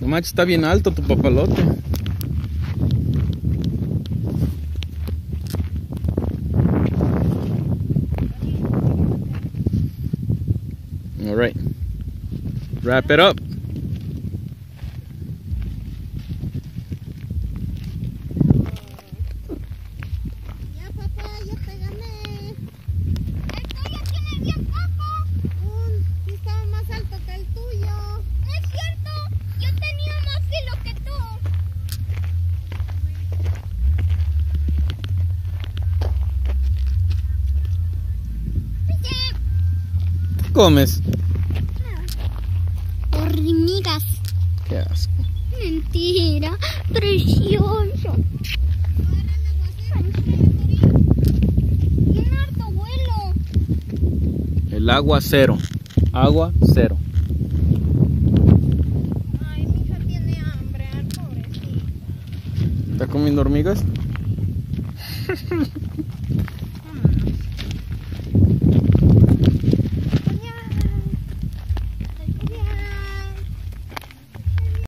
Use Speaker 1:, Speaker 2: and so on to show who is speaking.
Speaker 1: No manches, está bien alto tu papalote. All right. Wrap it up.
Speaker 2: Ya, papá, ya te gané. El tuyo tiene bien poco. Sí estaba más alto que el tuyo. No es cierto. Yo tenía más kilo que tú.
Speaker 1: ¿Qué comes?
Speaker 2: Hormigas.
Speaker 1: Qué asco.
Speaker 2: Mentira. Precioso. Un harto vuelo.
Speaker 1: El agua cero. Agua cero.
Speaker 2: Ay, mi hija tiene hambre, pobrecita.
Speaker 1: ¿Está comiendo hormigas?
Speaker 2: Vámonos.